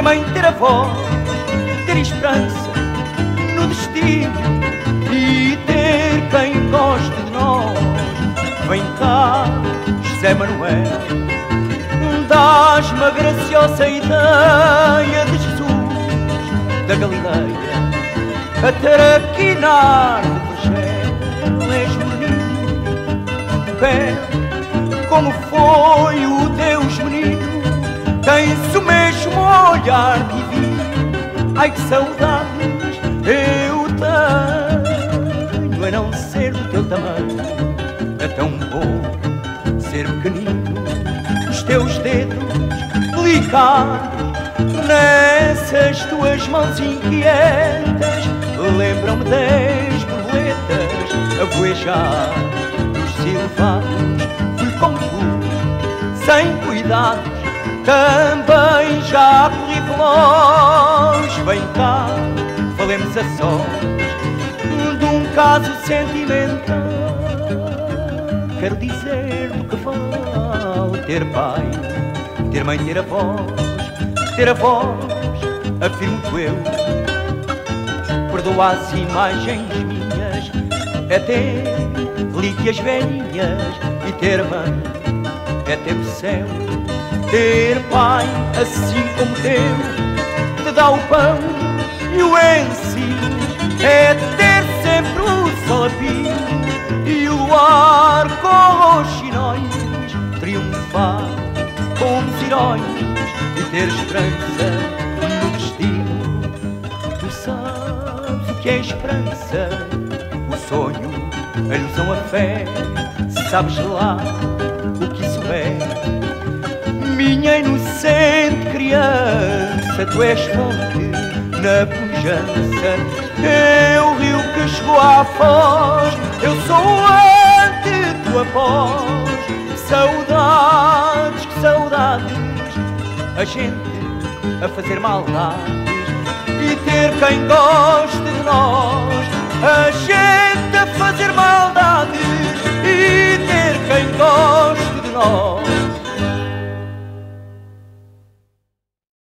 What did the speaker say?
mãe, ter avó, ter esperança no destino e ter quem goste de nós. Vem cá, José Manuel, dás-me a graciosa ideia de Jesus da Galileia a traquinar no vergel. És menino de pé, como foi o Deus menino, tens o mesmo olhar divino. Ai, que saudades eu tenho a não ser do teu tamanho. É tão bom ser pequenino, os teus dedos delicados nessas tuas mãos inquietas lembram-me das borboletas a voejar dos silvados. Fui como fui, sem cuidados, também já corri veloz. Vem cá, falemos a sós de um caso sentimental. Quero dizer do que vale ter pai, ter mãe, ter avós, afirmo eu. Perdoa as imagens minhas, é ter relíquias velhinhas. E ter mãe é ter o céu. Ter pai, assim como teu, te dá o pão e o ensino. É ter sempre o sol a pino e o luar com os chinóis, triunfar como os heróis e ter esperança no destino. Tu sabes o que é esperança, o sonho, a ilusão, a fé. Sabes lá o que isso é. Minha inocente criança, tu és fonte na pujança. Eu rio que chegou à foz, eu sou antes, tu após. Saudades, que saudades, a gente a fazer maldades e ter quem goste de nós.